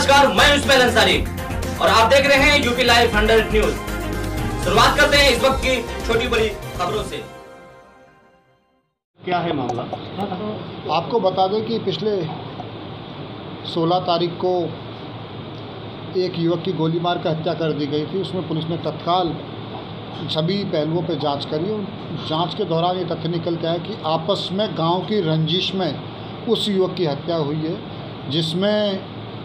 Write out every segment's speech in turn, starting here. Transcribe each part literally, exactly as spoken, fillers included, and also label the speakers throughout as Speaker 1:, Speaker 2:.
Speaker 1: नमस्कार, मैं हूं इस्माइल अंसारी और आप देख रहे हैं यूपी लाइव हंड्रेड न्यूज। शुरुआत करते हैं इस वक्त की छोटी बड़ी खबरों से।
Speaker 2: क्या है मामला?
Speaker 3: आपको बता दें कि पिछले सोलह तारीख को एक युवक की गोली मार कर हत्या कर दी गई थी। उसमें पुलिस ने तत्काल सभी पहलुओं पर जांच करी और जांच के दौरान ये तथ्य निकल के आया कि आपस में गांव की रंजिश में उस युवक की हत्या हुई है, जिसमें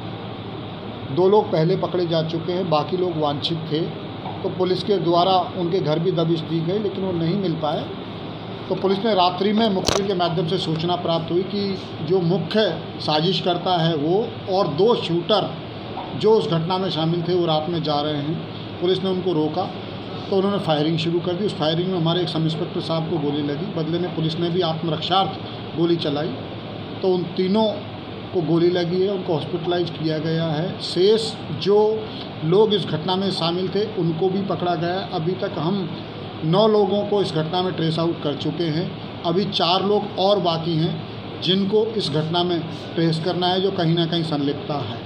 Speaker 3: दो लोग पहले पकड़े जा चुके हैं, बाकी लोग वांछित थे। तो पुलिस के द्वारा उनके घर भी दबिश दी गई, लेकिन वो नहीं मिल पाए। तो पुलिस ने रात्रि में मुखबिर के माध्यम से सूचना प्राप्त हुई कि जो मुख्य साजिश करता है वो और दो शूटर जो उस घटना में शामिल थे वो रात में जा रहे हैं। पुलिस ने उनको रोका तो उन्होंने फायरिंग शुरू कर दी। उस फायरिंग में हमारे एक सब इंस्पेक्टर साहब को गोली लगी। बदले में पुलिस ने भी आत्मरक्षार्थ गोली चलाई तो उन तीनों को गोली लगी है, उनको हॉस्पिटलाइज किया गया है। शेष जो लोग इस घटना में शामिल थे उनको भी पकड़ा गया। अभी तक हम नौ लोगों को इस घटना में ट्रेस आउट कर चुके हैं। अभी चार लोग और बाकी हैं जिनको इस घटना में ट्रेस करना है, जो कहीं ना कहीं संलिप्तता है।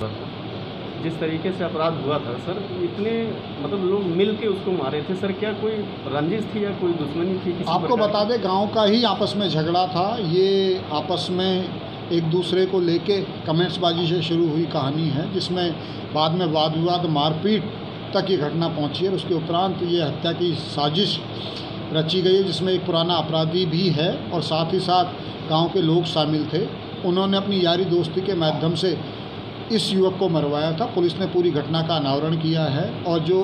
Speaker 2: जिस तरीके से अपराध हुआ था सर, इतने मतलब लोग मिल के उसको मारे थे सर, क्या कोई रंजिश थी या कोई दुश्मनी थी? किसी
Speaker 3: आपको बता दें, गांव का ही आपस में झगड़ा था। ये आपस में एक दूसरे को लेके कमेंट्सबाजी से शुरू हुई कहानी है, जिसमें बाद में वाद विवाद मारपीट तक ये घटना पहुंची है। उसके उपरांत ये हत्या की साजिश रची गई है, जिसमें एक पुराना अपराधी भी है और साथ ही साथ गांव के लोग शामिल थे। उन्होंने अपनी यारी दोस्ती के माध्यम से इस युवक को मरवाया था। पुलिस ने पूरी घटना का अनावरण किया है और जो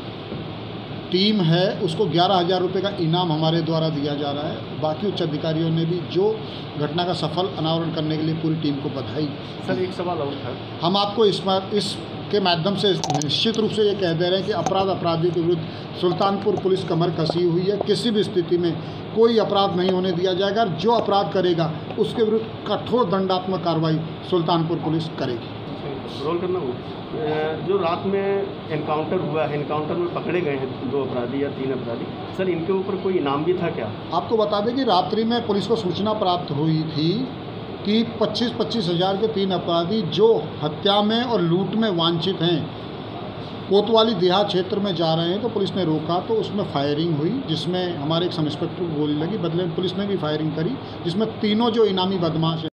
Speaker 3: टीम है उसको ग्यारह हज़ार रुपये का इनाम हमारे द्वारा दिया जा रहा है। बाकी उच्च अधिकारियों ने भी जो घटना का सफल अनावरण करने के लिए पूरी टीम को बधाई।
Speaker 2: सर एक सवाल और था,
Speaker 3: हम आपको इस इस के माध्यम से निश्चित रूप से ये कह दे रहे हैं कि अपराध अपराधी के विरुद्ध सुल्तानपुर पुलिस कमर कसी हुई है। किसी भी स्थिति में कोई अपराध नहीं होने दिया जाएगा। जो अपराध करेगा उसके विरुद्ध कठोर दंडात्मक कार्रवाई सुल्तानपुर पुलिस करेगी।
Speaker 2: रोल करना हो जो रात में एनकाउंटर हुआ है, एनकाउंटर में पकड़े गए हैं दो अपराधी या तीन अपराधी, सर इनके ऊपर कोई इनाम भी था क्या? आपको
Speaker 3: बता दें कि रात्रि में पुलिस को सूचना प्राप्त हुई थी कि पच्चीस पच्चीस हज़ार के तीन अपराधी जो हत्या में और लूट में वांछित हैं कोतवाली देहात क्षेत्र में जा रहे हैं। तो पुलिस ने रोका तो उसमें फायरिंग हुई, जिसमें हमारे एक सब इंस्पेक्टर को गोली लगी। बदले में पुलिस ने भी फायरिंग करी, जिसमें तीनों जो इनामी बदमाश हैं